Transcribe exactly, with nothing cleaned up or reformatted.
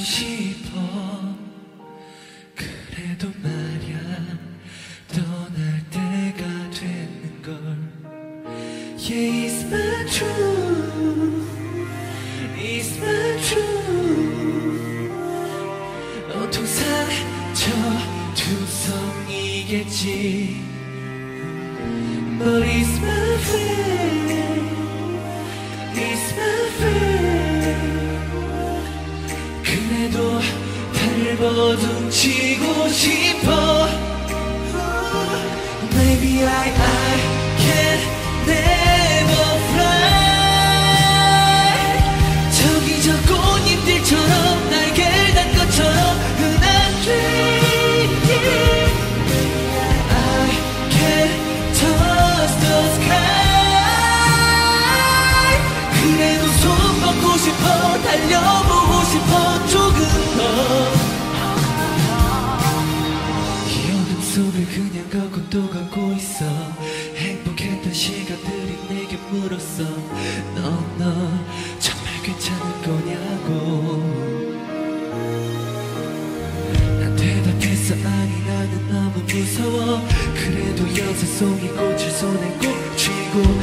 싶어. 그래도 말야 떠날 때가 됐는걸. Yeah, it's my truth, it's my truth. 온통 상처 투성이겠지. But it's my friend, it's my friend. 그래도 발버둥치고 싶어. Maybe I, I can never fly. 저기 저 꽃잎들처럼 날개를 단 것처럼 흔한 dream. I can touch the sky. 그래도 손 뻗고 싶어. 달려보고 싶어. 조금 더. 이 어둠 속을 그냥 걷고 또 걷고 있어. 행복했던 시간들이 내게 물었어. 너, 너 정말 괜찮은 거냐고. 난 대답했어. 아니 나는 너무 무서워. 그래도 여섯 송이 꽃을 손에 꼭 쥐고